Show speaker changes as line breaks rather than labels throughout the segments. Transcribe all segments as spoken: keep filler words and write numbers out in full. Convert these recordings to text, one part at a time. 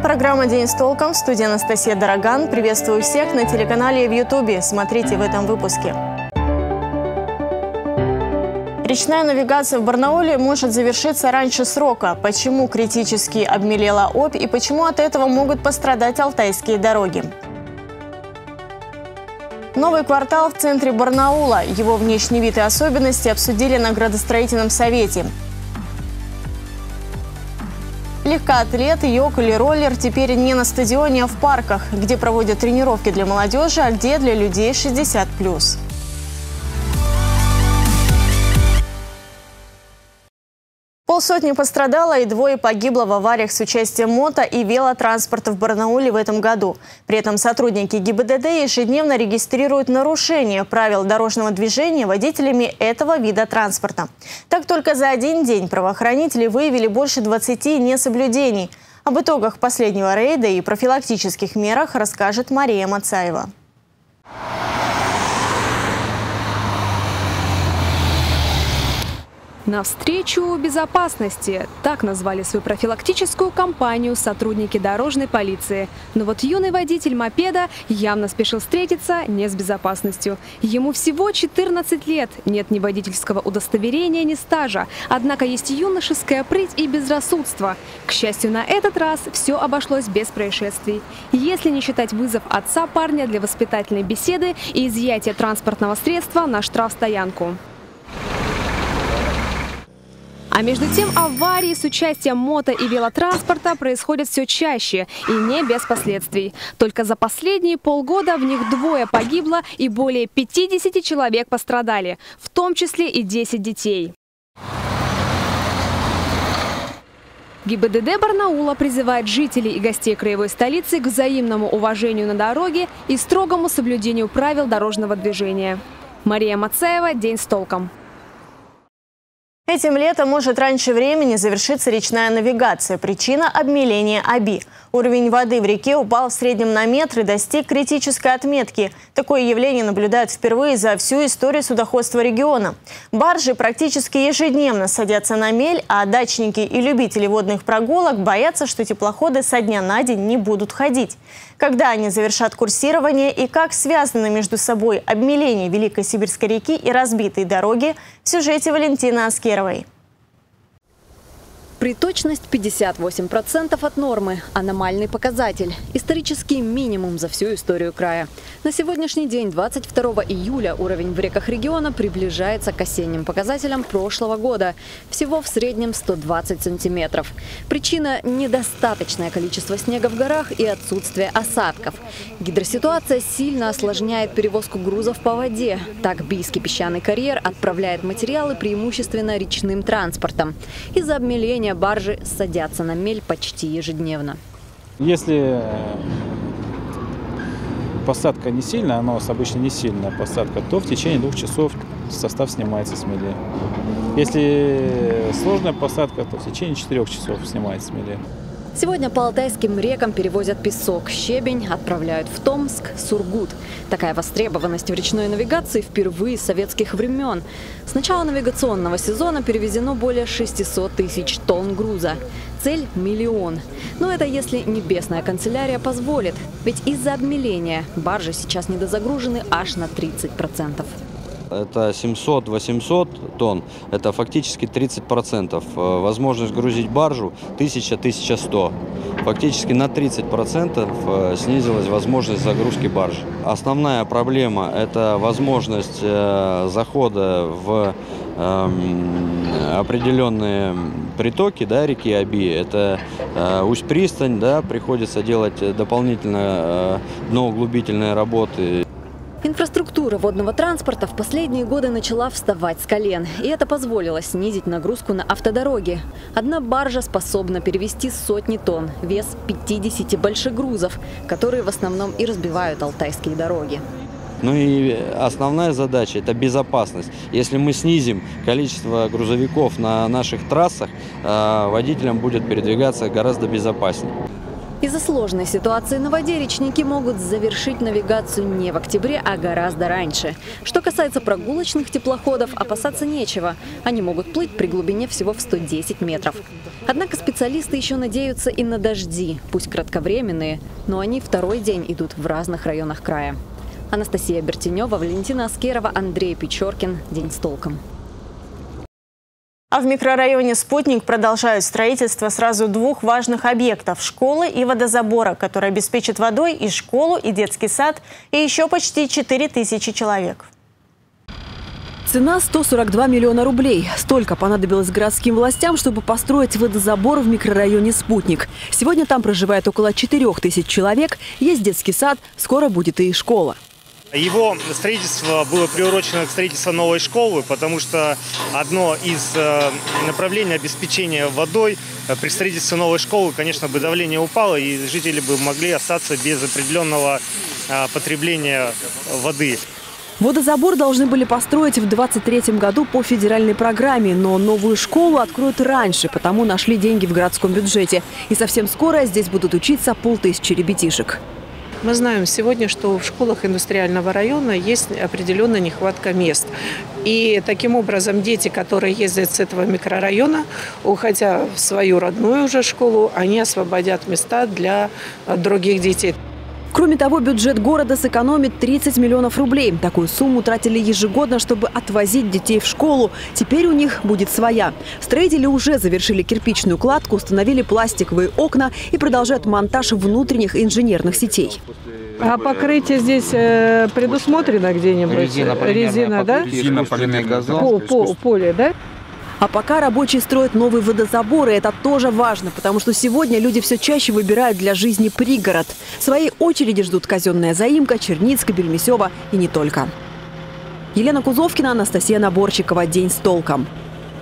Программа «День с толком». В студии Анастасия Дороган. Приветствую всех на телеканале и в Ютубе. Смотрите в этом выпуске. Речная навигация в Барнауле может завершиться раньше срока. Почему критически обмелела Обь и почему от этого могут пострадать алтайские дороги? Новый квартал в центре Барнаула. Его внешний вид и особенности обсудили на градостроительном совете. Легкоатлет, йог или роллер теперь не на стадионе, а в парках, где проводят тренировки для молодежи, а где для людей шестьдесят плюс. Полсотни пострадало и двое погибло в авариях с участием мото- и велотранспорта в Барнауле в этом году. При этом сотрудники ГИБДД ежедневно регистрируют нарушения правил дорожного движения водителями этого вида транспорта. Так, только за один день правоохранители выявили больше двадцати несоблюдений. Об итогах последнего рейда и профилактических мерах расскажет Мария Мацаева.
Навстречу безопасности. Так назвали свою профилактическую кампанию сотрудники дорожной полиции. Но вот юный водитель мопеда явно спешил встретиться не с безопасностью. Ему всего четырнадцать лет. Нет ни водительского удостоверения, ни стажа. Однако есть юношеская прыть и безрассудство. К счастью, на этот раз все обошлось без происшествий. Если не считать вызов отца парня для воспитательной беседы и изъятия транспортного средства на штрафстоянку. А между тем аварии с участием мото- и велотранспорта происходят все чаще и не без последствий. Только за последние полгода в них двое погибло и более пятидесяти человек пострадали, в том числе и десять детей. ГИБДД Барнаула призывает жителей и гостей краевой столицы к взаимному уважению на дороге и строгому соблюдению правил дорожного движения. Мария Мацаева, «День с толком».
Этим летом может раньше времени завершиться речная навигация. Причина – обмеление Оби. Уровень воды в реке упал в среднем на метр и достиг критической отметки. Такое явление наблюдают впервые за всю историю судоходства региона. Баржи практически ежедневно садятся на мель, а дачники и любители водных прогулок боятся, что теплоходы со дня на день не будут ходить. Когда они завершат курсирование и как связаны между собой обмеление Великой Сибирской реки и разбитые дороги – в сюжете Валентины Аскеровой.
Приточность пятьдесят восемь процентов от нормы – аномальный показатель. Исторический минимум за всю историю края. На сегодняшний день, двадцать второго июля, уровень в реках региона приближается к осенним показателям прошлого года. Всего в среднем сто двадцать сантиметров. Причина – недостаточное количество снега в горах и отсутствие осадков. Гидроситуация сильно осложняет перевозку грузов по воде. Так, Бийский песчаный карьер отправляет материалы преимущественно речным транспортом. Из-за обмеления баржи садятся на мель почти ежедневно.
Если посадка не сильная, а у нас обычно не сильная посадка, то в течение двух часов состав снимается с мели. Если сложная посадка, то в течение четырех часов снимается с мели.
Сегодня по алтайским рекам перевозят песок, щебень отправляют в Томск, Сургут. Такая востребованность в речной навигации впервые с советских времен. С начала навигационного сезона перевезено более шестисот тысяч тонн груза. Цель – миллион. Но это если небесная канцелярия позволит. Ведь из-за обмеления баржи сейчас недозагружены аж на тридцать процентов.
Это семьсот-восемьсот тонн, это фактически тридцать процентов. Возможность грузить баржу тысяча — тысяча сто. Фактически на тридцать процентов снизилась возможность загрузки баржи. Основная проблема – это возможность захода в определенные притоки, да, реки Оби. Это Усть-Пристань, да, приходится делать дополнительно дноуглубительные работы.
Инфраструктура водного транспорта в последние годы начала вставать с колен. И это позволило снизить нагрузку на автодороги. Одна баржа способна перевезти сотни тонн, вес пятидесяти больших грузов, которые в основном и разбивают алтайские дороги.
Ну и основная задача – это безопасность. Если мы снизим количество грузовиков на наших трассах, водителям будет передвигаться гораздо безопаснее.
Из-за сложной ситуации на воде речники могут завершить навигацию не в октябре, а гораздо раньше. Что касается прогулочных теплоходов, опасаться нечего. Они могут плыть при глубине всего в сто десять метров. Однако специалисты еще надеются и на дожди, пусть кратковременные, но они второй день идут в разных районах края. Анастасия Бертенева, Валентина Аскерова, Андрей Печоркин. День с толком.
А в микрорайоне «Спутник» продолжают строительство сразу двух важных объектов – школы и водозабора, который обеспечит водой и школу, и детский сад, и еще почти четыре тысячи человек.
Цена – сто сорок два миллиона рублей. Столько понадобилось городским властям, чтобы построить водозабор в микрорайоне «Спутник». Сегодня там проживает около четырёх тысяч человек, есть детский сад, скоро будет и школа.
Его строительство было приурочено к строительству новой школы, потому что одно из направлений обеспечения водой при строительстве новой школы, конечно, бы давление упало, и жители бы могли остаться без определенного потребления воды.
Водозабор должны были построить в двадцать третьем году по федеральной программе, но новую школу откроют раньше, потому нашли деньги в городском бюджете. И совсем скоро здесь будут учиться полтысячи ребятишек.
Мы знаем сегодня, что в школах индустриального района есть определенная нехватка мест. И таким образом дети, которые ездят с этого микрорайона, уходя в свою родную уже школу, они освободят места для других детей.
Кроме того, бюджет города сэкономит тридцать миллионов рублей. Такую сумму тратили ежегодно, чтобы отвозить детей в школу. Теперь у них будет своя. Строители уже завершили кирпичную кладку, установили пластиковые окна и продолжают монтаж внутренних инженерных сетей.
А покрытие здесь э, предусмотрено где-нибудь?
Резина,
Резина, да?
Резина, полимер, газон.
По, по, поле, да?
А пока рабочие строят новые водозаборы, это тоже важно, потому что сегодня люди все чаще выбирают для жизни пригород. В своей очереди ждут казенная Заимка, Черницк, Бельмесева и не только. Елена Кузовкина, Анастасия Наборчикова. День с толком.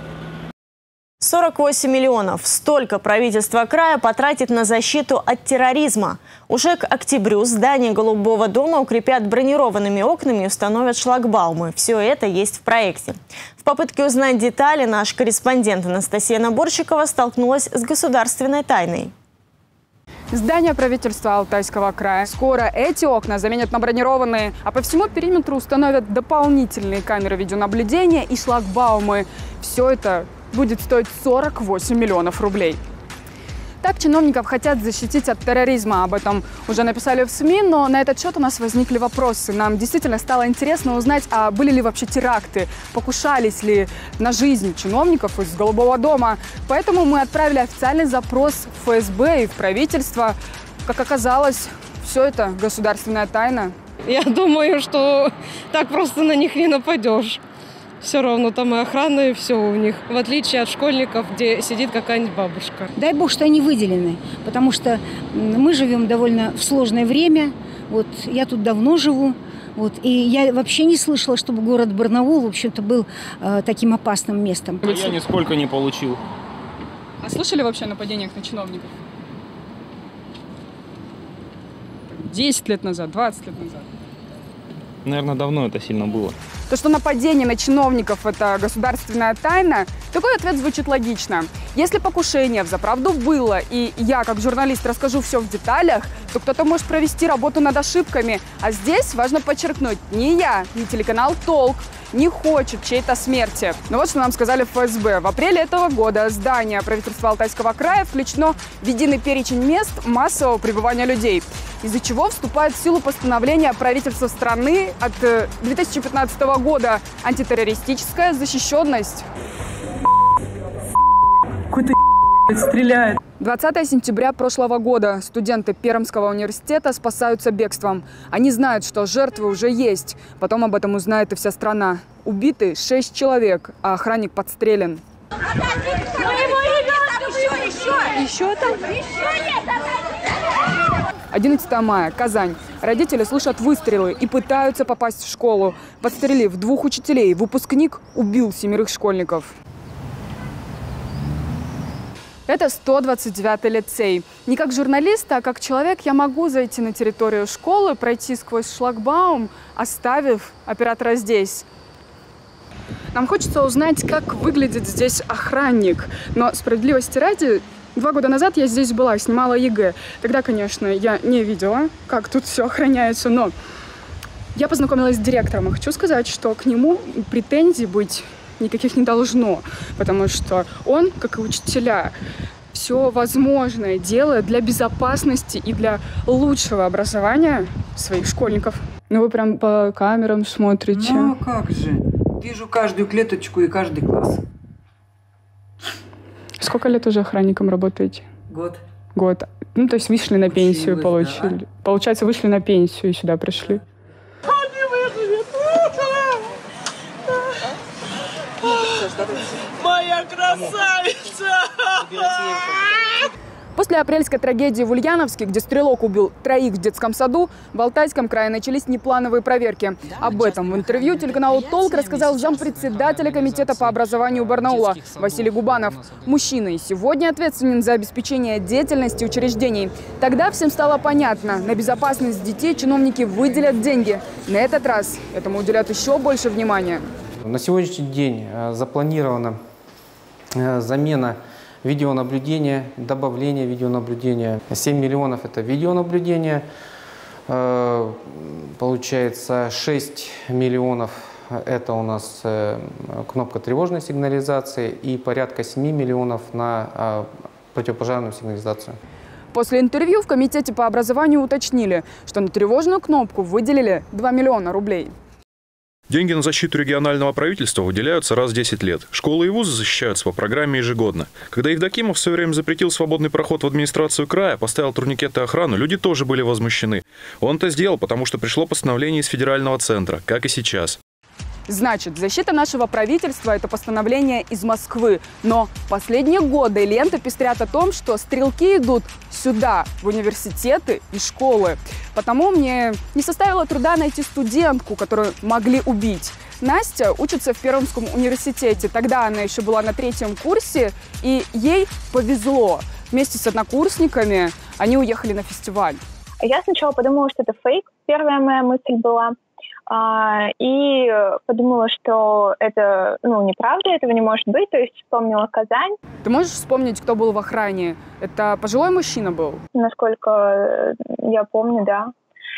сорок восемь миллионов. Столько правительство края потратит на защиту от терроризма. Уже к октябрю здание Голубого дома укрепят бронированными окнами и установят шлагбаумы. Все это есть в проекте. В попытке узнать детали наш корреспондент Анастасия Наборчикова столкнулась с государственной тайной.
Здание правительства Алтайского края. Скоро эти окна заменят на бронированные, а по всему периметру установят дополнительные камеры видеонаблюдения и шлагбаумы. Все это будет стоить сорок восемь миллионов рублей. Так чиновников хотят защитить от терроризма. Об этом уже написали в СМИ, но на этот счет у нас возникли вопросы. Нам действительно стало интересно узнать, а были ли вообще теракты, покушались ли на жизнь чиновников из Голубого дома. Поэтому мы отправили официальный запрос в эф эс бэ и в правительство. Как оказалось, все это государственная тайна.
Я думаю, что так просто на них не нападешь. Все равно там и охрана, и все у них. В отличие от школьников, где сидит какая-нибудь бабушка.
Дай бог, что они выделены, потому что мы живем довольно в сложное время. Вот я тут давно живу. Вот, и я вообще не слышала, чтобы город Барнаул, в общем-то, был э, таким опасным местом.
Я нисколько не получил.
А слышали вообще о нападениях на чиновников? десять лет назад, двадцать лет назад.
Наверное, давно это сильно было.
То, что нападение на чиновников – это государственная тайна, такой ответ звучит логично. Если покушение взаправду было, и я, как журналист, расскажу все в деталях, то кто-то может провести работу над ошибками. А здесь важно подчеркнуть, ни я, ни телеканал «Толк» не хочет чьей-то смерти. Но вот что нам сказали в эф эс бэ. В апреле этого года здание правительства Алтайского края включено в единый перечень мест массового пребывания людей, из-за чего вступает в силу постановление правительства страны от две тысячи пятнадцатого года «Антитеррористическая защищенность».
Какой-то стреляет.
двадцатого сентября прошлого года студенты Пермского университета спасаются бегством. Они знают, что жертвы уже есть. Потом об этом узнает и вся страна. Убиты шесть человек, а охранник подстрелен. Еще там? одиннадцатого мая, Казань. Родители слышат выстрелы и пытаются попасть в школу. Подстрелив двух учителей, выпускник убил семерых школьников. Это сто двадцать девятый лицей. Не как журналист, а как человек я могу зайти на территорию школы, пройти сквозь шлагбаум, оставив оператора здесь. Нам хочется узнать, как выглядит здесь охранник. Но справедливости ради, Два года назад я здесь была, снимала ЕГЭ. Тогда, конечно, я не видела, как тут все охраняется, но я познакомилась с директором. И хочу сказать, что к нему претензий быть никаких не должно, потому что он, как и учителя, все возможное делает для безопасности и для лучшего образования своих школьников. Ну вы прям по камерам смотрите.
Ну как же. Вижу каждую клеточку и каждый класс.
Сколько лет уже охранником работаете?
Год.
Год. Ну, то есть вышли на пенсию,
Училась,
получили.
да.
Получается, вышли на пенсию и сюда пришли.
Моя красавица!
После апрельской трагедии в Ульяновске, где стрелок убил троих в детском саду, в Алтайском крае начались неплановые проверки. Об этом в интервью телеканалу «Толк» рассказал зампредседателя комитета по образованию Барнаула Василий Губанов. Мужчина и сегодня ответственен за обеспечение деятельности учреждений. Тогда всем стало понятно, на безопасность детей чиновники выделят деньги. На этот раз этому уделят еще больше внимания.
На сегодняшний день запланирована замена видеонаблюдения, добавление видеонаблюдения. семь миллионов – это видеонаблюдение. Получается шесть миллионов – это у нас кнопка тревожной сигнализации и порядка семи миллионов на противопожарную сигнализацию.
После интервью в комитете по образованию уточнили, что на тревожную кнопку выделили два миллиона рублей.
Деньги на защиту регионального правительства выделяются раз в десять лет. Школы и вузы защищаются по программе ежегодно. Когда Евдокимов в свое время запретил свободный проход в администрацию края, поставил турникеты и охрану, люди тоже были возмущены. Он это сделал, потому что пришло постановление из федерального центра, как и сейчас.
Значит, защита нашего правительства – это постановление из Москвы. Но последние годы ленты пестрят о том, что стрелки идут сюда, в университеты и школы. Потому мне не составило труда найти студентку, которую могли убить. Настя учится в Пермском университете. Тогда она еще была на третьем курсе, и ей повезло. Вместе с однокурсниками они уехали на фестиваль.
Я сначала подумала, что это фейк. Первая моя мысль была. И подумала, что это, ну, неправда, этого не может быть, то есть вспомнила Казань.
Ты можешь вспомнить, кто был в охране? Это пожилой мужчина был?
Насколько я помню, да.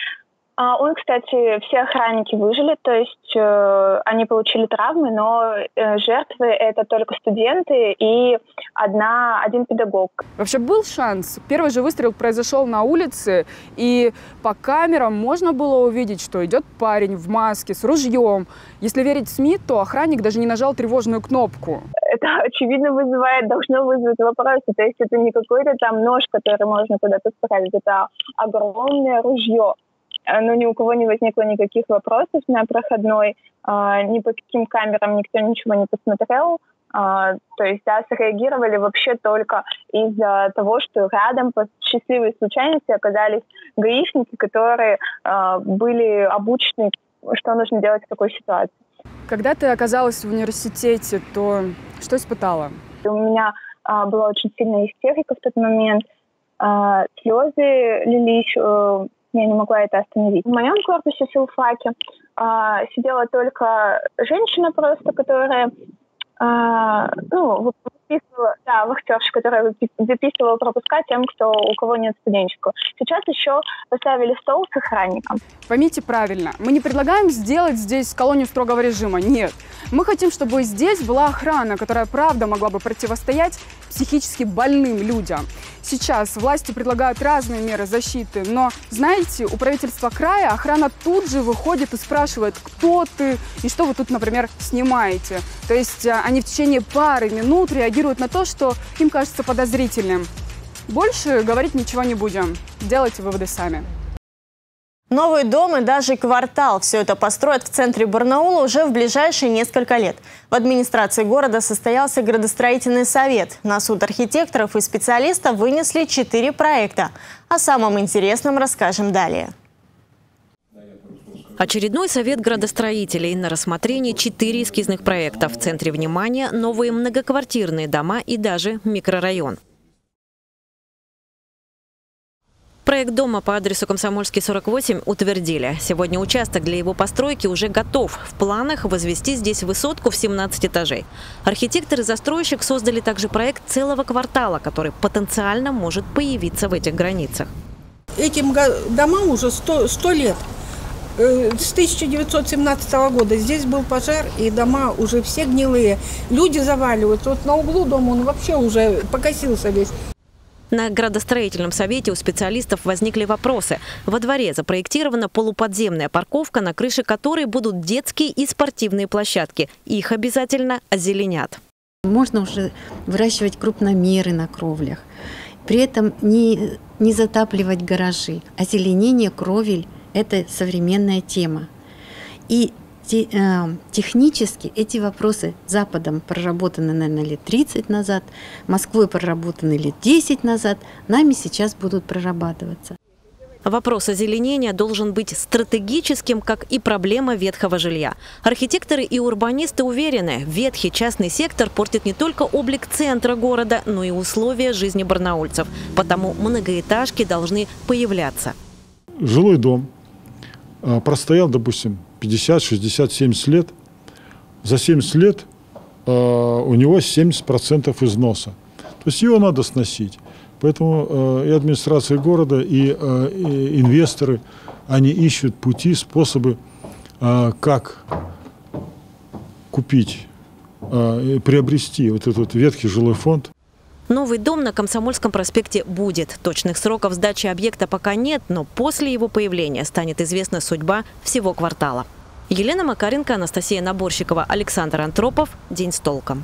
Он, кстати, все охранники выжили, то есть э, они получили травмы, но э, жертвы это только студенты и одна, один педагог.
Вообще был шанс. Первый же выстрел произошел на улице, и по камерам можно было увидеть, что идет парень в маске с ружьем. Если верить СМИ, то охранник даже не нажал тревожную кнопку.
Это, очевидно, вызывает, должно вызвать вопросы. То есть это не какой-то там нож, который можно куда-то спрятать, это огромное ружье. Но ни у кого не возникло никаких вопросов на проходной, а, ни по каким камерам никто ничего не посмотрел. А, то есть, да, среагировали вообще только из-за того, что рядом по счастливой случайности оказались гаишники, которые а, были обучены, что нужно делать в такой ситуации.
Когда ты оказалась в университете, то что испытала?
У меня а, была очень сильная истерика в тот момент, а, слезы лились. А, Я не могла это остановить. В моем корпусе филфаке а, сидела только женщина просто, которая а, ну, выписывала, да, вахтерша, которая выписывала пропуска тем, кто, у кого нет студенческого. Сейчас еще поставили стол с охранником.
Поймите правильно, мы не предлагаем сделать здесь колонию строгого режима, нет. Мы хотим, чтобы здесь была охрана, которая правда могла бы противостоять психически больным людям. Сейчас власти предлагают разные меры защиты, но, знаете, у правительства края охрана тут же выходит и спрашивает, кто ты и что вы тут, например, снимаете. То есть они в течение пары минут реагируют на то, что им кажется подозрительным. Больше говорить ничего не будем. Делайте выводы сами.
Новый дом и даже квартал – все это построят в центре Барнаула уже в ближайшие несколько лет. В администрации города состоялся градостроительный совет. На суд архитекторов и специалистов вынесли четыре проекта. О самом интересном расскажем далее.
Очередной совет градостроителей. На рассмотрении четыре эскизных проекта. В центре внимания новые многоквартирные дома и даже микрорайон. Проект дома по адресу Комсомольский, сорок восемь утвердили. Сегодня участок для его постройки уже готов. В планах возвести здесь высотку в семнадцать этажей. Архитектор и застройщик создали также проект целого квартала, который потенциально может появиться в этих границах.
Этим домам уже сто лет. С тысяча девятьсот семнадцатого года здесь был пожар, и дома уже все гнилые. Люди заваливаются. Вот на углу дома он вообще уже покосился весь.
На градостроительном совете у специалистов возникли вопросы. Во дворе запроектирована полуподземная парковка, на крыше которой будут детские и спортивные площадки. Их обязательно озеленят.
Можно уже выращивать крупномеры на кровлях. При этом не, не затапливать гаражи. Озеленение кровель – это современная тема. И технически эти вопросы Западом проработаны, наверное, лет тридцать назад, Москвой проработаны лет десять назад, нами сейчас будут прорабатываться.
Вопрос озеленения должен быть стратегическим, как и проблема ветхого жилья. Архитекторы и урбанисты уверены, ветхий частный сектор портит не только облик центра города, но и условия жизни барнаульцев. Потому многоэтажки должны появляться.
Жилой дом простоял, допустим, пятьдесят, шестьдесят, семьдесят лет. За семьдесят лет э, у него семьдесят процентов износа. То есть его надо сносить. Поэтому э, и администрация города, и, э, и инвесторы, они ищут пути, способы, э, как купить, э, приобрести вот этот ветхий жилой фонд.
Новый дом на Комсомольском проспекте будет. Точных сроков сдачи объекта пока нет, но после его появления станет известна судьба всего квартала. Елена Макаренко, Анастасия Наборщикова, Александр Антропов. День с толком.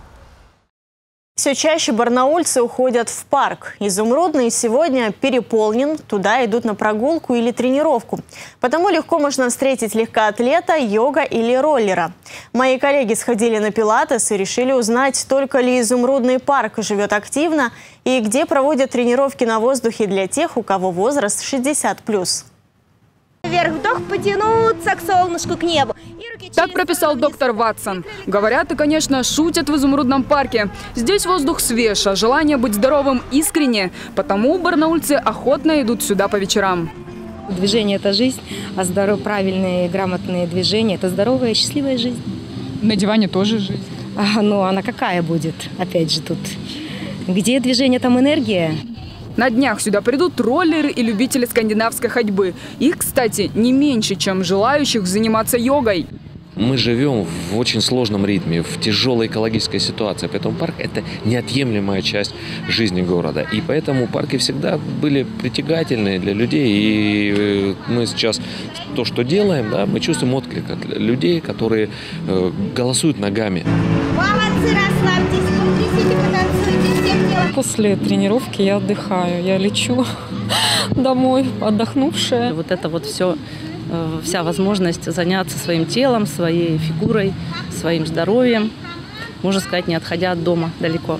Все чаще барнаульцы уходят в парк. Изумрудный сегодня переполнен, туда идут на прогулку или тренировку. Потому легко можно встретить легкоатлета, йога или роллера. Мои коллеги сходили на пилатес и решили узнать, только ли Изумрудный парк живет активно и где проводят тренировки на воздухе для тех, у кого возраст шестьдесят плюс.
Вверх вдох, потянуться к солнышку, к небу.
Так прописал доктор Ватсон. Говорят и, конечно, шутят в Изумрудном парке. Здесь воздух свеж, а желание быть здоровым искренне. Потому барнаульцы охотно идут сюда по вечерам.
Движение – это жизнь, а здоров... правильные, грамотные движения – это здоровая, счастливая жизнь.
На диване тоже жизнь.
А, ну, она какая будет? Опять же тут. Где движение, там энергия.
На днях сюда придут роллеры и любители скандинавской ходьбы. Их, кстати, не меньше, чем желающих заниматься йогой.
Мы живем в очень сложном ритме, в тяжелой экологической ситуации, поэтому парк – это неотъемлемая часть жизни города. И поэтому парки всегда были притягательны для людей. И мы сейчас то, что делаем, да, мы чувствуем отклик от людей, которые э, голосуют ногами.
Молодцы, расслабьтесь, потрясите, потанцуйте, всем делом.
После тренировки я отдыхаю, я лечу домой, отдохнувшая.
Вот это вот все... Вся возможность заняться своим телом, своей фигурой, своим здоровьем, можно сказать, не отходя от дома далеко.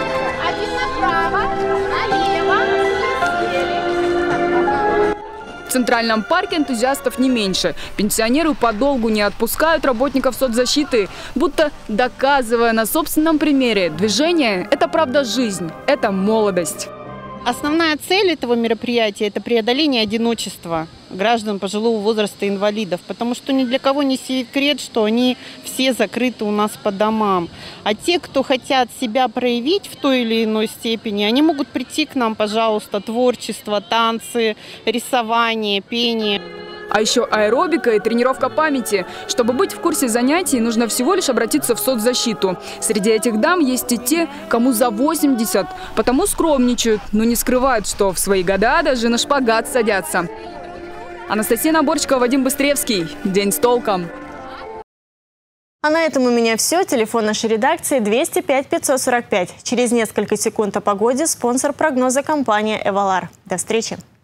В Центральном парке энтузиастов не меньше. Пенсионеры подолгу не отпускают работников соцзащиты, будто доказывая на собственном примере: движение – это правда жизнь, это молодость.
Основная цель этого мероприятия – это преодоление одиночества граждан пожилого возраста, инвалидов, потому что ни для кого не секрет, что они все закрыты у нас по домам. А те, кто хотят себя проявить в той или иной степени, они могут прийти к нам, пожалуйста, творчество, танцы, рисование, пение.
А еще аэробика и тренировка памяти. Чтобы быть в курсе занятий, нужно всего лишь обратиться в соцзащиту. Среди этих дам есть и те, кому за восемьдесят. Потому скромничают, но не скрывают, что в свои года даже на шпагат садятся. Анастасия Наборщикова, Вадим Быстревский. День с толком.
А на этом у меня все. Телефон нашей редакции двести пять пятьсот сорок пять. Через несколько секунд о погоде. Спонсор прогноза — компания «Эвалар». До встречи.